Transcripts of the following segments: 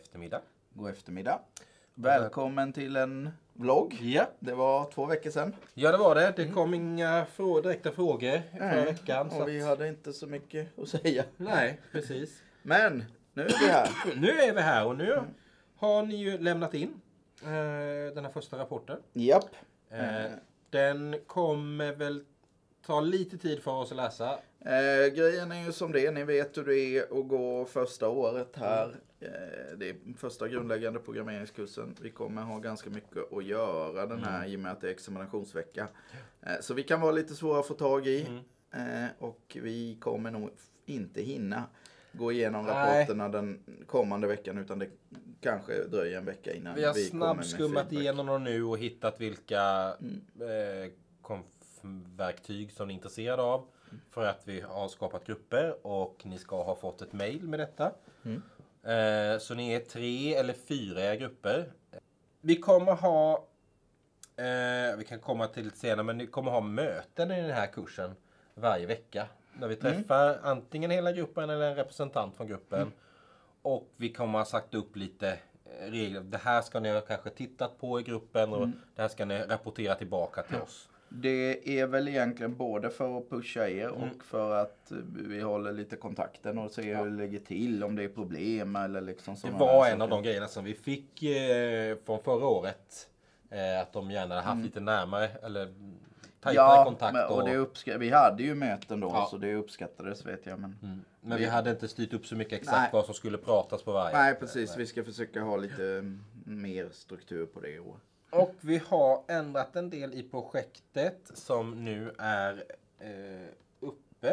eftermiddag. God eftermiddag. Välkommen till en vlogg. Ja. Det var 2 veckor sedan. Ja, det var det. Det kom inga direkta frågor förra veckan. Och vi hade inte så mycket att säga. Nej, precis. Men nu är vi här. Nu är vi här och nu har ni ju lämnat in den här första rapporten. Japp. Den kommer väl ta lite tid för oss att läsa. Grejen är ju som det. Ni vet hur det är att gå första året här. Det är första grundläggande programmeringskursen. Vi kommer ha ganska mycket att göra den här i och med att det är examinationsvecka. Så vi kan vara lite svåra att få tag i. Och vi kommer nog inte hinna gå igenom rapporterna den kommande veckan, utan det kanske dröjer en vecka innan Vi har vi kommer med snabbskummat feedback. igenom dem nu och hittat vilka verktyg som ni är intresserade av. För att vi har skapat grupper och ni ska ha fått ett mail med detta. Så ni är 3 eller 4 grupper. Vi kommer ha, vi kan komma till lite senare, men vi kommer ha möten i den här kursen varje vecka. När vi träffar antingen hela gruppen eller en representant från gruppen. Och vi kommer ha sagt upp lite regler. Det här ska ni kanske tittat på i gruppen och det här ska ni rapportera tillbaka till oss. Det är väl egentligen både för att pusha er och för att vi håller lite kontakten och ser hur det ligger till, om det är problem eller liksom Det sådana var här en av saker. de grejerna som vi fick från förra året. Att de gärna hade haft lite närmare eller tajtare kontakt. Vi hade ju möten då, Ja. så det uppskattades, vet jag. Men vi hade inte styrt upp så mycket exakt Nej. vad som skulle pratas på varje. nej, precis. Vi ska försöka ha lite mer struktur på det. Och vi har ändrat en del i projektet som nu är uppe.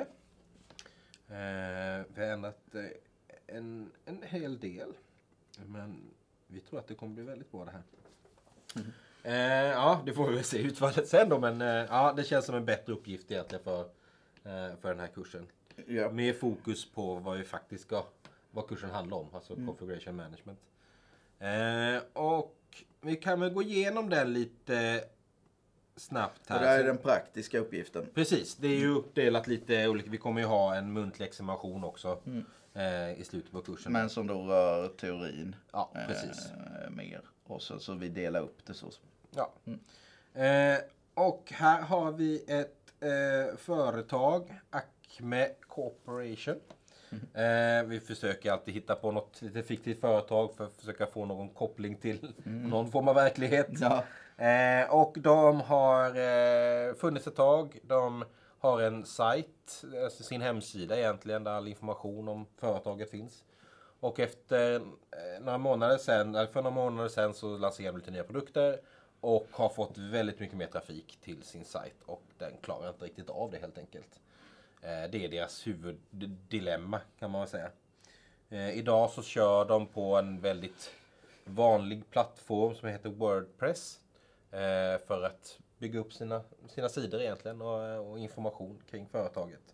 Vi har ändrat en hel del. Men vi tror att det kommer bli väldigt bra det här. Ja, det får vi väl se utfallet sen då. Men ja, det känns som en bättre uppgift egentligen för den här kursen. Ja. Mer fokus på vad vi faktiskt ska, vad kursen handlar om. Alltså configuration management. Och vi kan väl gå igenom den lite snabbt här. Och det här är den praktiska uppgiften. Precis, det är ju uppdelat lite olika. Vi kommer ju ha en muntlig examination också i slutet på kursen. Men som då rör teorin. Ja, precis. Mer. Och så vi delar upp det så. Ja. Och här har vi ett företag, Acme Corporation. Vi försöker alltid hitta på något lite fiktivt företag för att försöka få någon koppling till någon form av verklighet. Ja. Och de har funnits ett tag. De har en sajt, alltså sin hemsida egentligen, där all information om företaget finns. Och efter några månader sedan så lanserade de lite nya produkter och har fått väldigt mycket mer trafik till sin sajt, och den klarar inte riktigt av det helt enkelt. Det är deras huvuddilemma, kan man väl säga. Idag så kör de på en väldigt vanlig plattform som heter WordPress. För att bygga upp sina sidor egentligen och information kring företaget.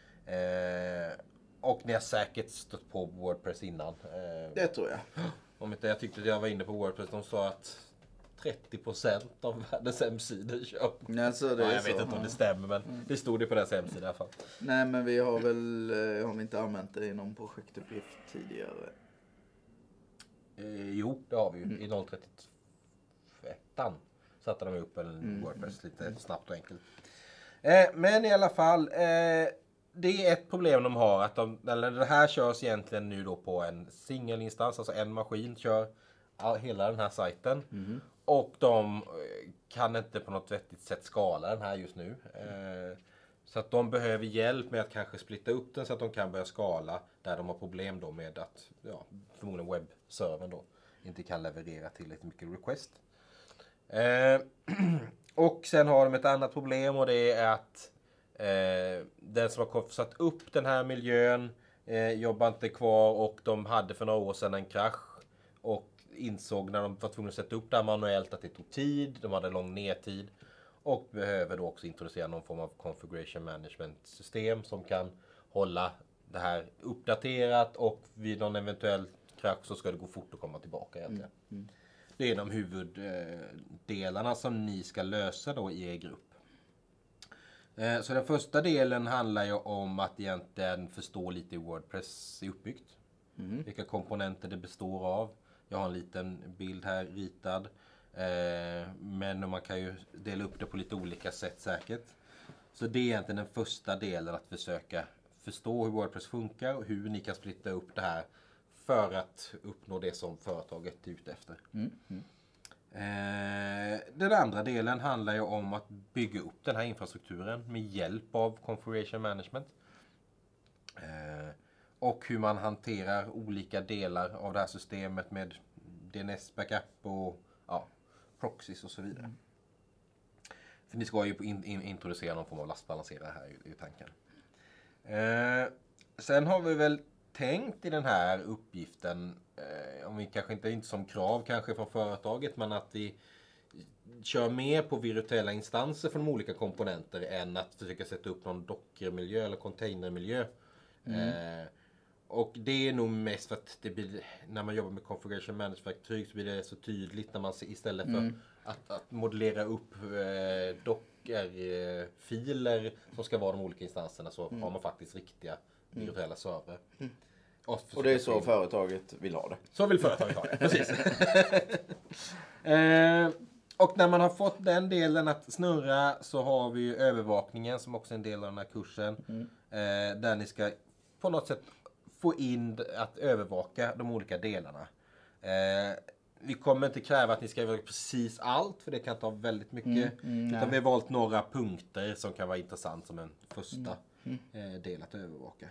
Och ni har säkert stött på WordPress innan. Det tror jag. Om inte jag tyckte att jag var inne på WordPress, de sa att 30% av världens hemsidor kör på. Nej, så det är Jag vet så. inte om det stämmer, men det stod det på deras hemsida i alla fall. Nej, men vi har väl har vi inte använt det i någon projektuppgift tidigare. Jo, det har vi ju. I 031 satte de upp en WordPress lite snabbt och enkelt. Men i alla fall, det är ett problem de har. Att det här körs egentligen nu då på en singelinstans, alltså en maskin kör hela den här sajten. Och de kan inte på något vettigt sätt skala den här just nu. Så att de behöver hjälp med att kanske splitta upp den så att de kan börja skala där de har problem då med att förmodligen webbservern då inte kan leverera tillräckligt mycket request. Och sen har de ett annat problem, och det är att den som har satt upp den här miljön jobbar inte kvar, och de hade för några år sedan en krasch och insåg när de var tvungna att sätta upp det här manuellt att det tog tid, de hade lång nedtid och behöver då också introducera någon form av configuration management system som kan hålla det här uppdaterat, och vid någon eventuell krasch så ska det gå fort att komma tillbaka egentligen. Det är de huvuddelarna som ni ska lösa då i er grupp. Så den första delen handlar ju om att egentligen förstå lite hur WordPress är uppbyggt. Vilka komponenter det består av. Jag har en liten bild här ritad. Men man kan ju dela upp det på lite olika sätt säkert. Så det är egentligen den första delen, att försöka förstå hur WordPress funkar och hur ni kan splitta upp det här för att uppnå det som företaget är ute efter. Den andra delen handlar ju om att bygga upp den här infrastrukturen med hjälp av Configuration Management. Och hur man hanterar olika delar av det här systemet med DNS backup och proxies och så vidare. För ni ska ju introducera någon form av lastbalanserare här i tanken. Sen har vi väl tänkt i den här uppgiften, om vi kanske inte som krav kanske från företaget, men att vi kör mer på virtuella instanser från de olika komponenter än att försöka sätta upp någon dockermiljö eller containermiljö. Och det är nog mest för att det blir, när man jobbar med configuration management-verktyg så blir det så tydligt när man istället för att modellera upp dockerfiler som ska vara de olika instanserna, så har man faktiskt riktiga virtuella server. Och det är så företaget vill ha det. Så vill företaget ha det, precis. Och när man har fått den delen att snurra så har vi ju övervakningen som också är en del av den här kursen. Där ni ska på något sätt få in att övervaka de olika delarna. Vi kommer inte kräva att ni ska övervaka precis allt, för det kan ta väldigt mycket. Utan vi har valt några punkter som kan vara intressant som en första del att övervaka.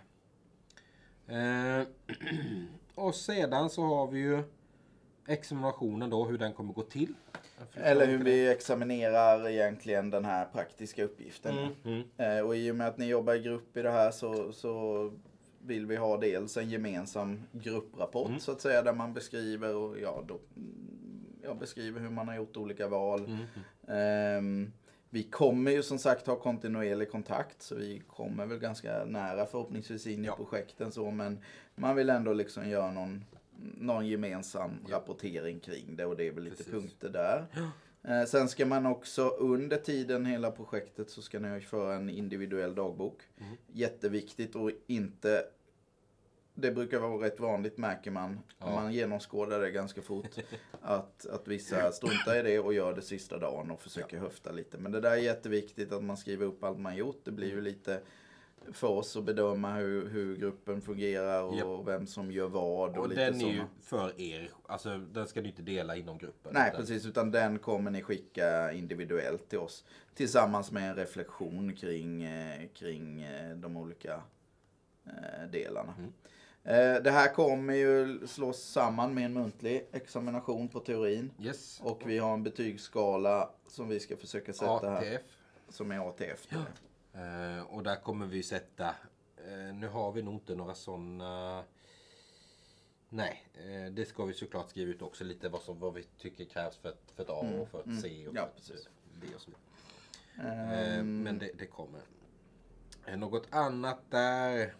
Och sedan så har vi ju examinationen då, hur den kommer gå till. Eller hur vi examinerar egentligen den här praktiska uppgiften. Och i och med att ni jobbar i grupp i det här så vill vi ha dels en gemensam grupprapport så att säga, där man beskriver och beskriver hur man har gjort olika val. Vi kommer ju som sagt ha kontinuerlig kontakt, så vi kommer väl ganska nära förhoppningsvis in i projekten så, men man vill ändå liksom göra någon gemensam rapportering kring det, och det är väl lite punkter där. Sen ska man också under tiden hela projektet så ska ni föra en individuell dagbok. Jätteviktigt, och inte, det brukar vara rätt vanligt märker man när man genomskådar det ganska fort att vissa struntar i det och gör det sista dagen och försöker höfta lite. Men det där är jätteviktigt att man skriver upp allt man gjort. Det blir ju lite för oss att bedöma hur gruppen fungerar och vem som gör vad. Och lite den är ju för er, alltså den ska ni inte dela inom gruppen. Nej, precis, utan den kommer ni skicka individuellt till oss tillsammans med en reflektion kring de olika delarna. Det här kommer ju slås samman med en muntlig examination på teorin. Och vi har en betygsskala som vi ska försöka sätta ATF. här. Som är ATF. Och där kommer vi sätta, nu har vi nog inte några sådana, nej, det ska vi såklart skriva ut också lite vad vi tycker krävs för ett A och för ett C och för ett B och så vidare. Men det kommer. Något annat där?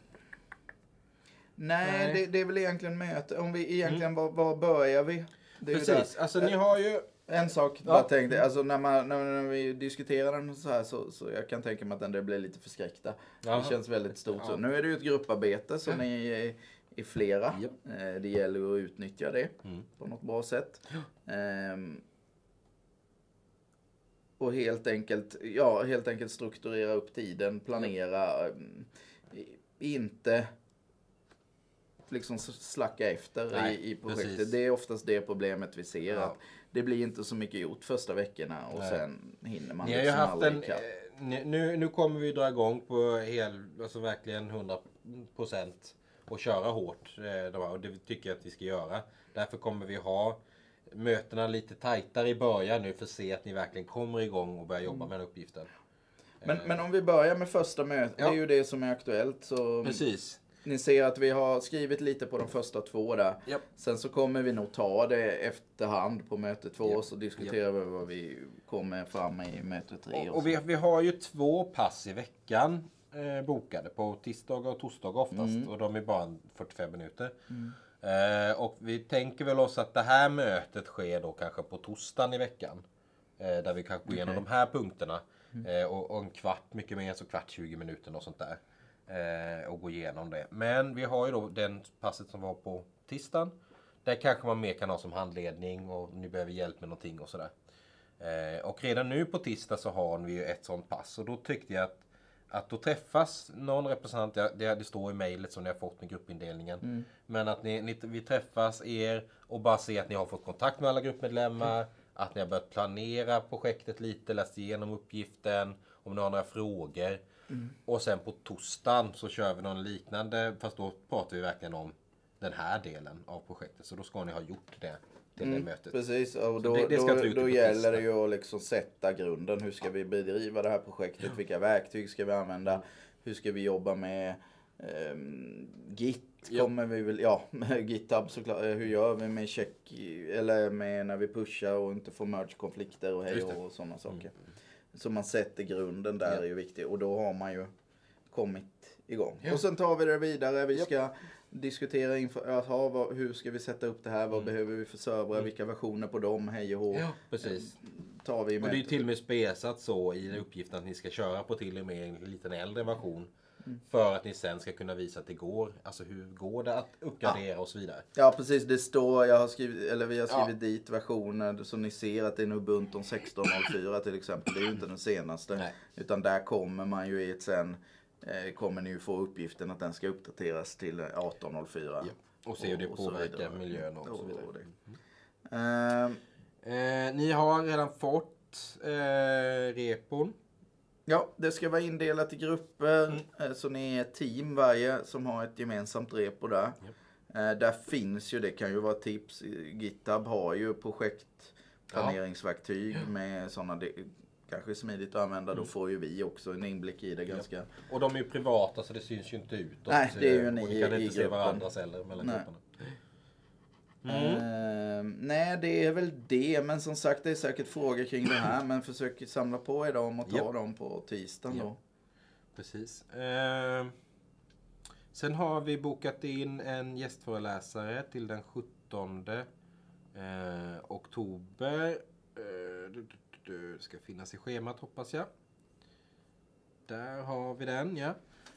Nej. Det är väl egentligen möte. Om vi egentligen, var börjar vi? Det är precis, alltså ni har ju... En sak jag tänkte, alltså när vi diskuterar den så här så jag kan tänka mig att den blir lite förskräckta. Det känns väldigt stort. Så nu är det ju ett grupparbete så ni är flera. Det gäller att utnyttja det på något bra sätt. Och helt enkelt strukturera upp tiden, planera, inte liksom slacka efter i projektet. Precis. Det är oftast det problemet vi ser. Att det blir inte så mycket gjort första veckorna och sen hinner man liksom aldrig ikapp. Nu kommer vi dra igång på alltså verkligen 100% och köra hårt. Och det tycker jag att vi ska göra. Därför kommer vi ha mötena lite tajtare i början nu för att se att ni verkligen kommer igång och börjar jobba med den uppgiften. Men om vi börjar med första mötet, det är ju det som är aktuellt. Så precis. Ni ser att vi har skrivit lite på de första 2 där. Sen så kommer vi nog ta det efterhand på möte 2 så diskuterar vi vad vi kommer fram i möte 3. Och vi har ju 2 pass i veckan bokade på tisdagar och torsdagar oftast. Och de är bara 45 minuter. Och vi tänker väl oss att det här mötet sker då kanske på torsdagen i veckan. Där vi kanske går igenom de här punkterna. Och en kvart, mycket mer, så kvart 20 minuter och sånt där. Och gå igenom det. Men vi har ju då den passet som var på tisdagen. Där kanske man mer kan ha som handledning och ni behöver hjälp med någonting och sådär. Och redan nu på tisdag så har vi ju ett sånt pass. Och då tyckte jag att då träffas någon representant, det står i mejlet som ni har fått med gruppindelningen. Men att vi träffas och bara ser att ni har fått kontakt med alla gruppmedlemmar. Att ni har börjat planera projektet lite, läst igenom uppgiften, om ni har några frågor. Och sen på torsdagen så kör vi någon liknande, fast då pratar vi verkligen om den här delen av projektet. Så då ska ni ha gjort det till det mötet. Precis, och då då gäller det ju att liksom sätta grunden. Hur ska vi bedriva det här projektet? Vilka verktyg ska vi använda? Hur ska vi jobba med Git? Kommer vi väl, med GitHub såklart. Hur gör vi med check, eller med när vi pushar och inte får merge-konflikter och hej och sådana saker. Så man sätter grunden där är ju viktigt. Och då har man ju kommit igång. Och sen tar vi det vidare. Vi ska diskutera inför, hur ska vi sätta upp det här? Vad behöver vi för servrar? Vilka versioner på dem? Hej och hå. Ja, precis. Tar vi med. Och det är till och med spesat så i uppgiften att ni ska köra på till och med en liten äldre version. För att ni sen ska kunna visa att det går. Alltså hur går det att uppgradera och så vidare. Ja, precis. Det står, vi har skrivit dit versioner så ni ser att det är en Ubuntu 16.04 till exempel. Det är ju inte den senaste. Nej. Utan där kommer man ju i ett sen kommer ni ju få uppgiften att den ska uppdateras till 18.04. Ja. Och se hur det påverkar miljön och så vidare. Ni har redan fått repon. Ja, det ska vara indelat i grupper. Så ni är team varje som har ett gemensamt repo där. Där finns ju, det kan ju vara tips. GitHub har ju projektplaneringsverktyg med sådana, kanske smidigt att använda. Då får ju vi också en inblick i det ganska. Och de är ju privata så det syns ju inte ut. Nej, det är ju ni i kan inte se gruppen. varandras eller mellan grupperna. Nej, det är väl det. Men som sagt, det är säkert frågor kring det här. Men försök samla på er dem och ta dem på tisdagen då. Precis. Sen har vi bokat in en gästföreläsare till den 17 oktober. Det ska finnas i schemat hoppas jag. Där har vi den, ja.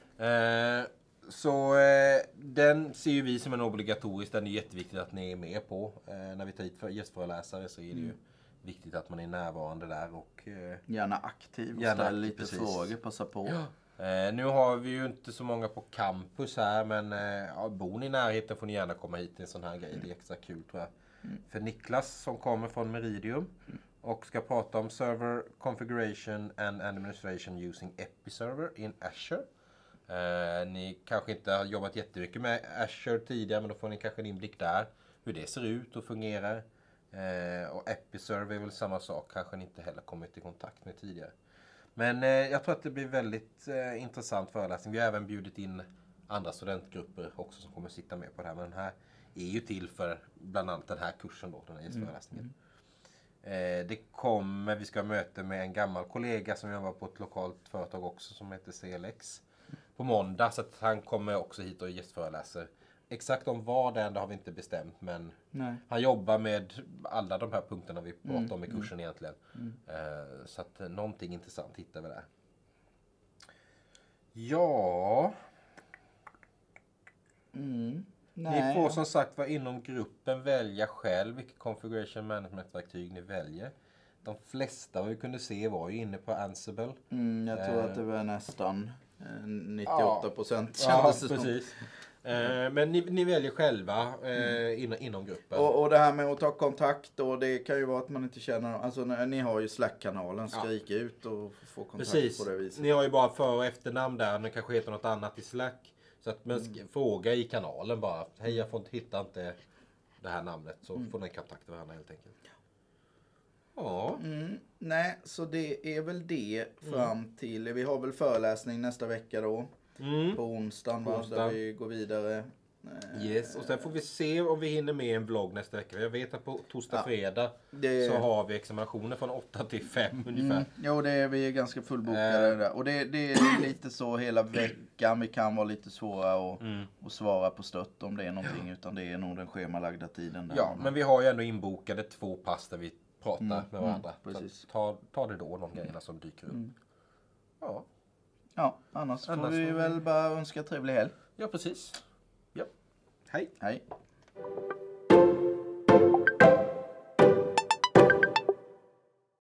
Så den ser ju vi som en obligatorisk. Den är jätteviktigt att ni är med på. När vi tar hit för gästföreläsare så är det ju viktigt att man är närvarande där. Och, gärna aktiv och ställa lite frågor, passa på. Ja. Nu har vi ju inte så många på campus här, men bor ni i närheten får ni gärna komma hit till en sån här grej. Det är extra kul tror jag. För Niklas som kommer från Meridium och ska prata om server configuration and administration using Episerver in Azure. Ni kanske inte har jobbat jättemycket med Azure tidigare, men då får ni kanske en inblick där. Hur det ser ut och fungerar. Och Episerver är väl samma sak, kanske ni inte heller kommit i kontakt med tidigare. Men jag tror att det blir väldigt intressant föreläsning. Vi har även bjudit in andra studentgrupper också som kommer sitta med på det här. Men den här är ju till för bland annat den här kursen då, den här gästföreläsningen. Vi ska ha möte med en gammal kollega som jobbar på ett lokalt företag också som heter CLX. På måndag, så att han kommer också hit och gästföreläser. Exakt om vad det är, det har vi inte bestämt, men han jobbar med alla de här punkterna vi pratar om i kursen egentligen. Så att någonting intressant hittar vi där. Ja. Ni får som sagt vara inom gruppen välja själv vilket configuration management-verktyg ni väljer. De flesta vad vi kunde se var ju inne på Ansible. Jag tror att det var nästan 98% ja, precis. Men ni väljer själva inom gruppen. Och det här med att ta kontakt då, det kan ju vara att man inte känner, alltså ni har ju Slack-kanalen, skrik ut och få kontakt på det viset. Ni har ju bara för- och efternamn där, ni kanske heter något annat i Slack. Så att fråga i kanalen bara, hej jag hittar inte det här namnet, så får ni kontakta varandra helt enkelt. Ja. Nej, så det är väl det fram till, vi har väl föreläsning nästa vecka då. På onsdagen. Där vi går vidare. Yes, och sen får vi se om vi hinner med en vlogg nästa vecka. Jag vet att på torsdag fredag så har vi examinationer från 8 till 5 ungefär. Jo, vi är ganska fullbokade där. Och det är lite så hela veckan. Vi kan vara lite svåra att svara på stött om det är någonting. Utan det är nog den schemalagda tiden där. Ja, men vi har ju ändå inbokade 2 pass där vi pratar med varandra. Precis. Så ta det då, de grejerna som dyker upp. Ja, annars får vi väl bara önska trevlig helg. Ja, precis. Ja. Hej. Hej.